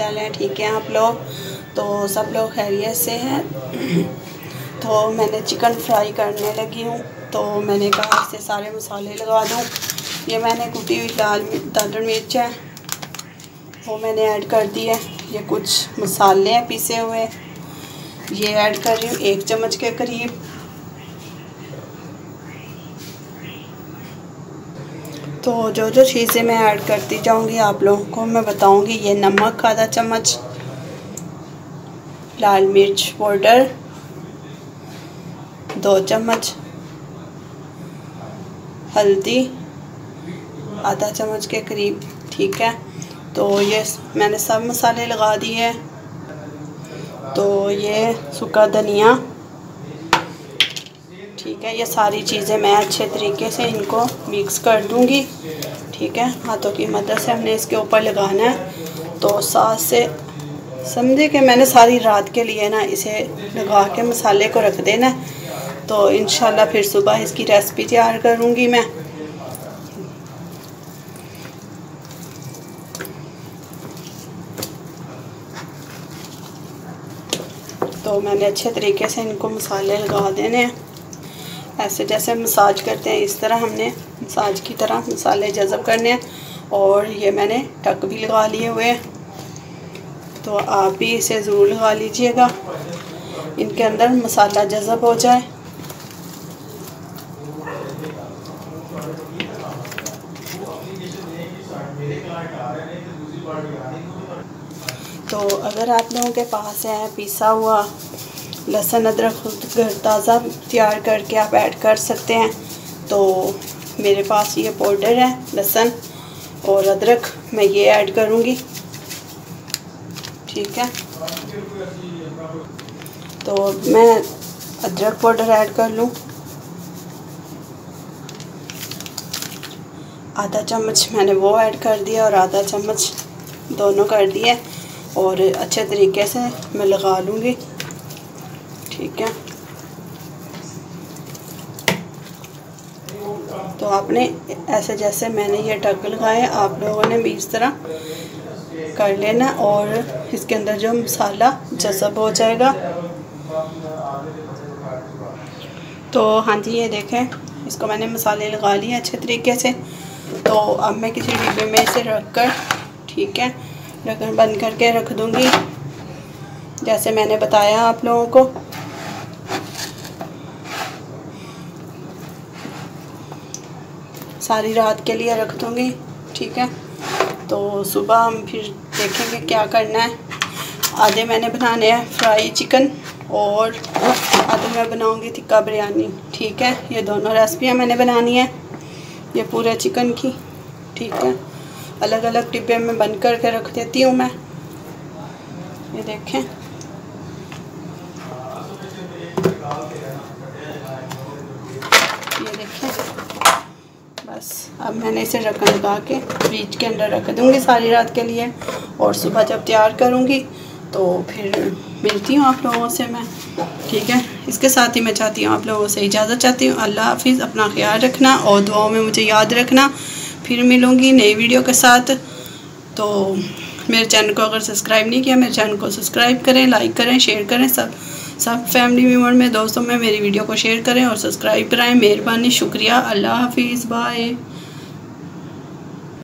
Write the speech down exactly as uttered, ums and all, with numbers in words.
चाल है? ठीक है आप लोग? तो सब लोग खैरियत से हैं। तो मैंने चिकन फ्राई करने लगी हूँ, तो मैंने कहा इससे सारे मसाले लगा दूँ। ये मैंने कुटी हुई लाल दादर मिर्च है वो मैंने ऐड कर दी है। ये कुछ मसाले हैं पिसे हुए, ये ऐड कर रही हूँ एक चम्मच के करीब। तो जो जो चीज़ें मैं ऐड करती जाऊँगी आप लोगों को मैं बताऊँगी। ये नमक आधा चम्मच, लाल मिर्च पाउडर दो चम्मच, हल्दी आधा चम्मच के करीब। ठीक है, तो ये मैंने सब मसाले लगा दिए। तो ये सूखा धनिया, ठीक है, ये सारी चीज़ें मैं अच्छे तरीके से इनको मिक्स कर दूंगी। ठीक है, हाथों की मदद से हमने इसके ऊपर लगाना है। तो साथ से समझे कि मैंने सारी रात के लिए ना इसे लगा के मसाले को रख देना है। तो इंशाल्लाह फिर सुबह इसकी रेसिपी तैयार करूंगी मैं। तो मैंने अच्छे तरीके से इनको मसाले लगा देने हैं, ऐसे जैसे मसाज करते हैं इस तरह हमने मसाज की तरह मसाले जज़ब करने हैं। और ये मैंने टक भी लगा लिए हुए हैं, तो आप भी इसे ज़रूर लगा लीजिएगा, इनके अंदर मसाला जज़ब हो जाए। तो अगर आप लोगों के पास है पिसा हुआ लहसुन अदरक खुद घर ताज़ा तैयार करके आप ऐड कर सकते हैं। तो मेरे पास ये पाउडर है लहसुन और अदरक, मैं ये ऐड करूँगी। ठीक है, तो मैं अदरक पाउडर ऐड कर लूँ, आधा चम्मच मैंने वो ऐड कर दिया और आधा चम्मच दोनों कर दिए और अच्छे तरीके से मैं लगा लूँगी। ठीक है, तो आपने ऐसे जैसे मैंने ये टक लगाए आप लोगों ने भी इस तरह कर लेना और इसके अंदर जो मसाला जज़ब हो जाएगा। तो हाँ जी, ये देखें इसको मैंने मसाले लगा लिए अच्छे तरीके से। तो अब मैं किसी डिब्बे में इसे रख कर, ठीक है, ढक्कन बंद करके रख दूँगी जैसे मैंने बताया आप लोगों को। सारी रात के लिए रख दूँगी। ठीक है, तो सुबह हम फिर देखेंगे क्या करना है। आधे मैंने बनाने हैं फ्राई चिकन और आधे मैं बनाऊँगी टिक्का बिरयानी। ठीक है, ये दोनों रेसिपियाँ मैंने बनानी है ये पूरे चिकन की। ठीक है, अलग अलग डिब्बे में बंद करके रख देती हूँ मैं। ये देखें, ये देखें, बस अब मैंने इसे ढक्कन लगा के फ्रिज के अंदर रख दूँगी सारी रात के लिए। और सुबह जब तैयार करूँगी तो फिर मिलती हूँ आप लोगों से मैं। ठीक है, इसके साथ ही मैं चाहती हूँ आप लोगों से इजाज़त चाहती हूँ। अल्लाह हाफिज़, अपना ख्याल रखना और दुआओं में मुझे याद रखना। फिर मिलूँगी नई वीडियो के साथ। तो मेरे चैनल को अगर सब्सक्राइब नहीं किया मेरे चैनल को सब्सक्राइब करें, लाइक करें, शेयर करें। सब सब फैमिली मेम्बर में दोस्तों में मेरी वीडियो को शेयर करें और सब्सक्राइब कराएं। मेहरबानी, शुक्रिया। अल्लाह हाफिज़, बाय।